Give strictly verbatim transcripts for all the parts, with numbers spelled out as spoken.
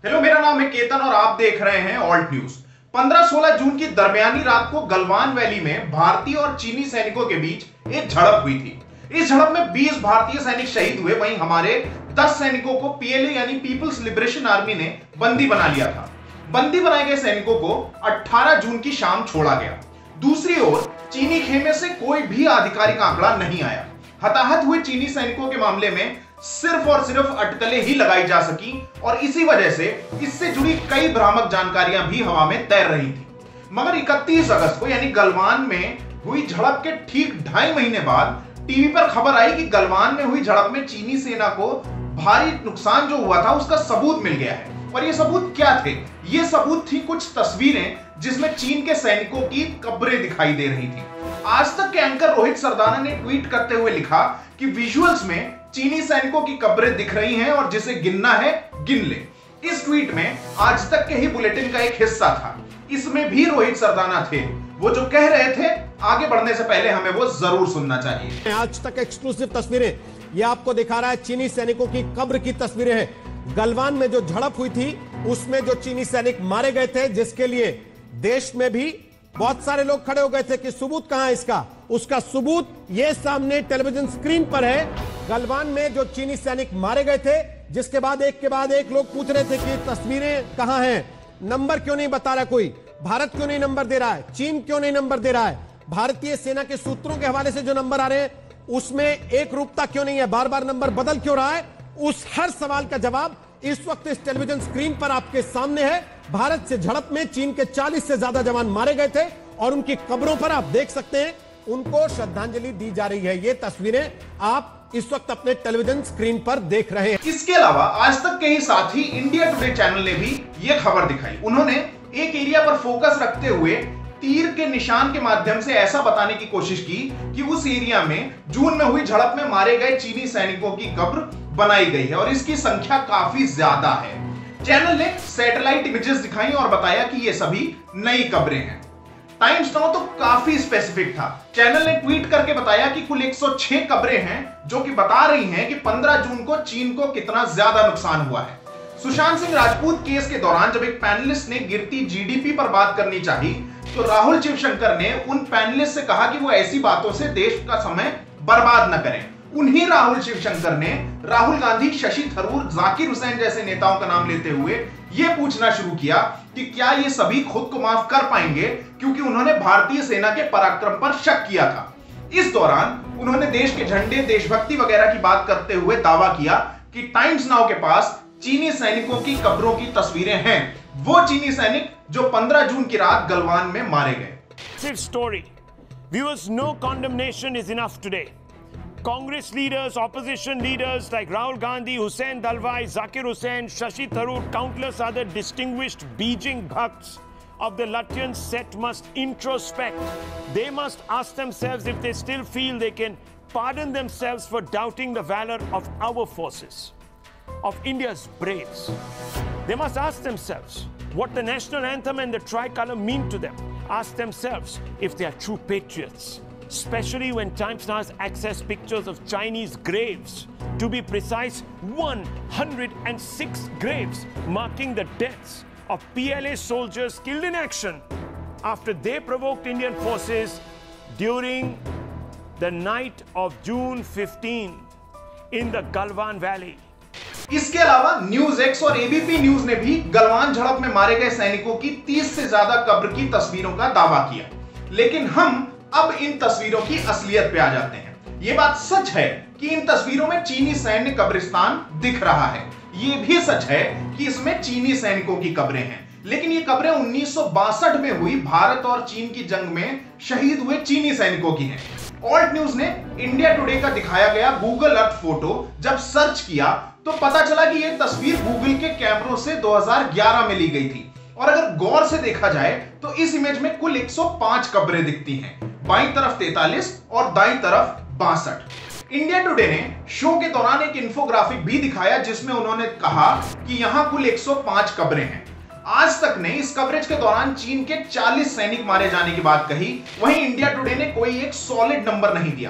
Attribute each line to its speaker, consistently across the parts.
Speaker 1: Hello, मेरा नाम है केतन और आप देख रहे हैं ऑल्ट न्यूज। पंद्रह सोलह जून की दरमियानी रात को गलवान वैली में भारतीय और चीनी सैनिकों के बीच एक झड़प हुई थी। इस झड़प में बीस भारतीय सैनिक शहीद हुए, वहीं हमारे दस सैनिकों को पीएलए यानी पीपल्स लिबरेशन आर्मी ने बंदी बना लिया था। बंदी बनाए गए सैनिकों को अठारह जून की शाम छोड़ा गया। दूसरी ओर चीनी खेमे से कोई भी आधिकारिक आंकड़ा नहीं आया। हताहत हुए चीनी सैनिकों के मामले में सिर्फ और सिर्फ अटकलें ही लगाई जा सकी और इसी वजह से इससे जुड़ी कई भ्रामक जानकारियां भी हवा में तैर रही थी। मगर इकतीस अगस्त को यानी गलवान में हुई झड़प के ठीक ढाई महीने बाद टीवी पर खबर आई कि गलवान में हुई झड़प में चीनी सेना को भारी नुकसान जो हुआ था उसका सबूत मिल गया है। और ये सबूत क्या थे? ये सबूत थी कुछ तस्वीरें जिसमें चीन के सैनिकों की कब्रें दिखाई दे रही थी। आज तक के एंकर रोहित सरदाना ने ट्वीट करते हुए लिखा कि विजुअल्स में चीनी सैनिकों की कब्रें दिख रही हैं और जिसे गिनना है गिन ले। इस ट्वीट में आज तक के ही बुलेटिन का एक हिस्सा था। इसमें भी रोहित सरदाना थे। वो जो कह रहे थे आगे बढ़ने से पहले हमें वो जरूर सुनना चाहिए।
Speaker 2: आज तक एक्सक्लूसिव तस्वीरें ये आपको दिखा रहा है, चीनी सैनिकों की कब्र की तस्वीरें हैं। गलवान में जो झड़प हुई थी उसमें जो चीनी सैनिक मारे गए थे, जिसके लिए देश में भी बहुत सारे लोग खड़े हो गए थे कि सबूत कहां है इसका। उसका सबूत ये सामने टेलीविजन स्क्रीन पर है। गलवान में जो चीनी सैनिक मारे गए थे, जिसके बाद एक के बाद एक लोग पूछ रहे थे कि तस्वीरें कहां हैं, नंबर क्यों नहीं बता रहा कोई, भारत क्यों नहीं नंबर दे रहा है, चीन क्यों नहीं नंबर दे रहा है, भारतीय सेना के सूत्रों के हवाले से जो नंबर आ रहे हैं उसमें एक रूपता क्यों नहीं है, बार बार नंबर बदल क्यों रहा है। उस हर सवाल का जवाब इस वक्त इस टेलीविजन स्क्रीन पर आपके सामने है। भारत से झड़प में चीन के चालीस से ज्यादा जवान मारे गए थे और उनकी कब्रों पर आप देख सकते हैं उनको श्रद्धांजलि दी जा रही है। ये तस्वीरें आप इस वक्त अपने टेलीविजन स्क्रीन पर देख रहे हैं।
Speaker 1: इसके अलावा आज तक के ही साथी इंडिया टुडे चैनल ने भी ये खबर दिखाई। उन्होंने एक एरिया पर फोकस रखते हुए तीर के निशान के माध्यम से ऐसा बताने की कोशिश की कि उस एरिया में जून में हुई झड़प में मारे गए चीनी सैनिकों की कब्र बनाई गई है और इसकी संख्या काफी ज्यादा है। चैनल ने सैटेलाइट इमेजेस दिखाई और बताया कि ये सभी नई कब्रें हैं। टाइम्स नाउ तो काफी स्पेसिफिक था। चैनल ने ट्वीट करके बताया कि कुल एक सौ छह कब्रें हैं जो कि बता रही हैं कि पंद्रह जून को चीन को कितना ज्यादा नुकसान हुआ है। सुशांत सिंह राजपूत केस के दौरान जब एक पैनलिस्ट ने गिरती जीडीपी पर बात करनी चाही तो राहुल शिवशंकर ने उन पैनलिस्ट से कहा कि वो ऐसी बातों से देश का समय बर्बाद न करें। उन्हीं राहुल शिवशंकर ने राहुल गांधी, शशि थरूर, जाकिर हुसैन जैसे नेताओं का नाम लेते हुए यह पूछना शुरू किया कि क्या ये सभी खुद को माफ कर पाएंगे, क्योंकि उन्होंने भारतीय सेना के पराक्रम पर शक किया था। इस दौरान उन्होंने देश के झंडे, देशभक्ति वगैरह की बात करते हुए दावा किया कि टाइम्स नाउ के पास चीनी सैनिकों की कब्रों की तस्वीरें हैं, वो चीनी सैनिक जो पंद्रह जून की रात गलवान में मारे गए।
Speaker 3: Story viewers, no condemnation is enough today. Congress leaders, opposition leaders like Rahul Gandhi, Hussain Dalwai, Zakir Hussain, Shashi Tharoor, countless other distinguished Beijing Bhakts of the Latvian set must introspect. They must ask themselves if they still feel they can pardon themselves for doubting the valor of our forces, of India's braves. They must ask themselves what the national anthem and the tricolor mean to them. Ask themselves if they are true patriots. Especially when Times Now has access pictures of Chinese graves. To be precise, one hundred six graves marking the deaths of P L A soldiers killed in action after they provoked Indian forces during the night of June fifteenth in the Galwan Valley.
Speaker 1: इसके अलावा news X और ABP news ने भी गलवान झड़प में मारे गए सैनिकों की तीस से ज्यादा कब्र की तस्वीरों का दावा किया। लेकिन हम अब इन तस्वीरों की असलियत पे आ जाते हैं। ये बात सच है कि इन तस्वीरों में चीनी सैन्य कब्रिस्तान दिख रहा है। ये भी सच है कि इसमें चीनी सैनिकों की कब्रें हैं। लेकिन ये कब्रें उन्नीस सौ बासठ में हुई भारत और चीन की जंग में शहीद हुए चीनी सैनिकों की हैं। ऑल्ट न्यूज ने इंडिया टुडे का दिखाया गया गूगल अर्थ फोटो जब सर्च किया तो पता चला कि यह तस्वीर गूगल के कैमरों से दो हज़ार ग्यारह में ली गई थी। और अगर गौर से देखा जाए तो इस इमेज में कुल एक सौ पाँच कब्रें दिखती हैं, बाईं तरफ तैंतालीस और दाईं तरफ बासठ। इंडिया टुडे ने शो के दौरान एक इंफोग्राफिक भी दिखाया जिसमें उन्होंने कहा कि यहां कुल एक सौ पाँच कब्रें हैं। आज तक ने इस कवरेज के दौरान चीन के चालीस सैनिक मारे जाने की बात कही, वहीं इंडिया टुडे ने कोई एक सॉलिड नंबर नहीं दिया।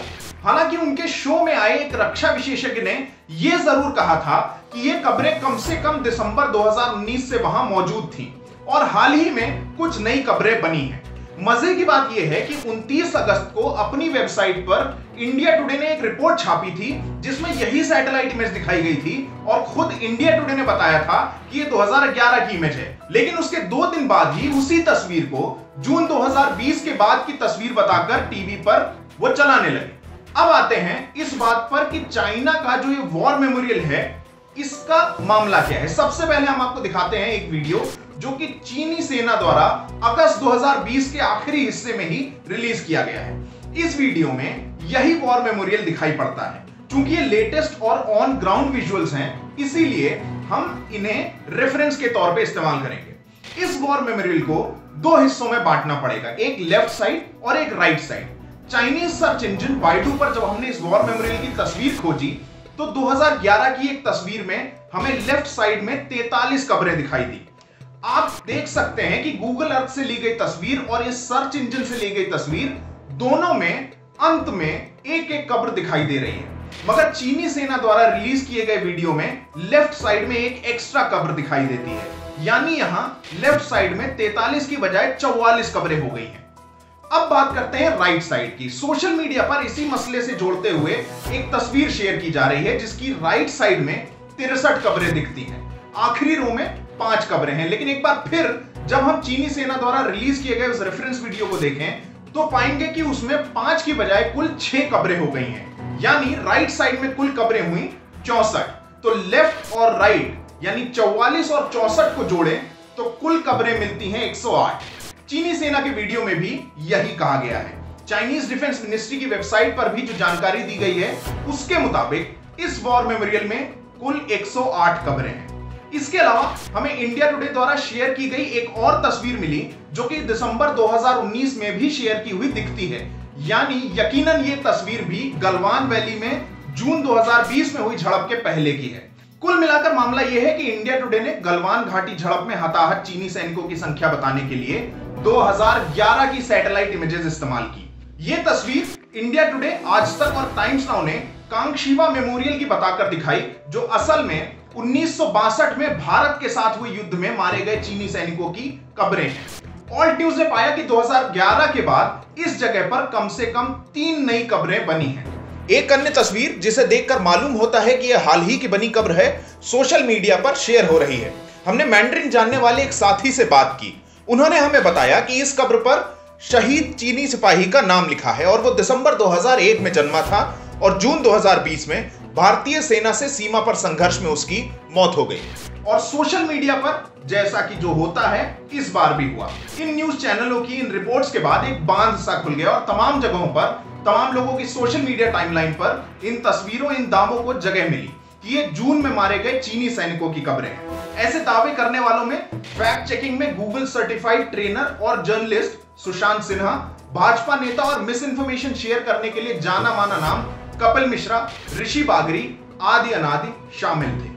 Speaker 1: हालांकि उनके शो में आए एक रक्षा विशेषज्ञ ने यह जरूर कहा था कि ये कब्रें कम से कम दिसंबर दो हज़ार उन्नीस से वहां मौजूद थीं और हाल ही में कुछ नई कब्रें बनी हैं। मजे की बात यह है कि उनतीस अगस्त को अपनी वेबसाइट पर इंडिया टुडे ने एक रिपोर्ट छापी थी जिसमें यही सैटेलाइट इमेज दिखाई गई थी और खुद इंडिया टुडे ने बताया था कि ये दो हज़ार ग्यारह की इमेज है। लेकिन उसके दो दिन बाद ही उसी तस्वीर को जून दो हज़ार बीस के बाद की तस्वीर बताकर टीवी पर वो चलाने लगे। अब आते हैं इस बात पर कि चाइना का जो ये वॉर मेमोरियल है इसका मामला क्या है। सबसे पहले हम आपको दिखाते हैं एक वीडियो जो कि चीनी सेना द्वारा अगस्त दो हज़ार बीस के आखिरी हिस्से में ही रिलीज किया गया है। इस वीडियो में यही वॉर मेमोरियल दिखाई पड़ता है। चूंकि ये लेटेस्ट और ऑन ग्राउंड विजुअल्स हैं, इसीलिए हम इन्हें रेफरेंस के तौर पे इस्तेमाल करेंगे। इस वॉर मेमोरियल को दो हिस्सों में बांटना पड़ेगा, एक लेफ्ट साइड और एक right side. Chinese search engine Baidu पर जब हमने इस वॉर मेमोरियल की तस्वीर खोजी तो दो हज़ार ग्यारह की एक तस्वीर में हमें लेफ्ट साइड में तैंतालीस कब्रें दिखाई दी। आप देख सकते हैं कि गूगल अर्थ से ली गई तस्वीर और इस सर्च इंजन से ली गई तस्वीर दोनों में अंत में एक एक कब्र दिखाई दे रही है, मगर चीनी सेना द्वारा रिलीज किए गए वीडियो में लेफ्ट साइड में एक एक्स्ट्रा कब्र दिखाई देती है, यानी यहां लेफ्ट साइड में तैंतालीस की बजाय चौवालीस कब्रें हो गई हैं। अब बात करते हैं राइट साइड की। सोशल मीडिया पर इसी मसले से जोड़ते हुए एक तस्वीर शेयर की जा रही है जिसकी राइट साइड में तिरसठ कब्रें दिखती हैं, आखिरी रो में पांच कब्रें हैं। लेकिन एक बार फिर जब हम चीनी सेना द्वारा रिलीज किए गए उस रेफरेंस वीडियो को देखें तो पाएंगे कि उसमें पांच की बजाय कुल छह कब्रें हो गई हैं, यानी राइट साइड में कुल कब्रें हुई चौसठ। तो लेफ्ट और राइट यानी चौवालीस और चौसठ को जोड़ें तो कुल कब्रें मिलती हैं एक सौ आठ। चीनी सेना के वीडियो में भी यही कहा गया है। चाइनीज डिफेंस मिनिस्ट्री की वेबसाइट पर भी जो जानकारी दी गई है उसके मुताबिक इस वॉर मेमोरियल में कुल एक सौ आठ कब्रें हैं। इसके अलावा हमें इंडिया टुडे द्वारा शेयर की गई एक और तस्वीर मिली जो कि दिसंबर दो हज़ार उन्नीस में भी शेयर की हुई दिखती है, यानी यकीनन ये तस्वीर भी गलवान वैली में जून दो हज़ार बीस में हुई झड़प के पहले की है। कुल मिलाकर मामला यह है कि इंडिया टुडे ने गलवान घाटी झड़प में हताहत चीनी सैनिकों की संख्या बताने के लिए दो हज़ार ग्यारह की सैटेलाइट इमेजेस इस्तेमाल की। यह तस्वीर इंडिया टुडे, आज तक और टाइम्स नाउ ने कांगशीवा मेमोरियल की बताकर दिखाई, जो असल में उन्नीस सौ बासठ में भारत के साथ हुए युद्ध में मारे गए चीनी सैनिकों की कब्रें हैं। ऑल्ट न्यूज ने पाया कि दो हज़ार ग्यारह के बाद इस जगह पर कम से कम तीन नई कब्रें बनी हैं। एक अन्य तस्वीर जिसे देखकर मालूम होता है कि यह हाल ही की बनी कब्र है, सोशल मीडिया पर शेयर हो रही है। हमने मैंड्रिन जानने वाले एक साथी से बात की। उन्होंने हमें बताया कि इस कब्र पर शहीद चीनी सिपाही का नाम लिखा है और वो दिसंबर दो हज़ार एक में जन्मा था और जून दो हज़ार बीस में भारतीय सेना से सीमा पर संघर्ष में उसकी मौत हो गई। और सोशल मीडिया पर जैसा कि जो होता है इस बार भी हुआ। इन न्यूज चैनलों की इन रिपोर्ट्स के बाद एक बांध सा खुल गया और तमाम जगहों पर, तमाम लोगों की सोशल मीडिया टाइमलाइन पर इन तस्वीरों, इन दावों को जगह मिली कि ये जून में मारे गए चीनी सैनिकों की कब्रें हैं। ऐसे दावे करने वालों में फैक्ट चेकिंग में गूगल सर्टिफाइड ट्रेनर और जर्नलिस्ट सुशांत सिन्हा, भाजपा नेता और मिस इन्फॉर्मेशन शेयर करने के लिए जाना माना नाम कपिल मिश्रा, ऋषि बागरी आदि अनादि शामिल थे।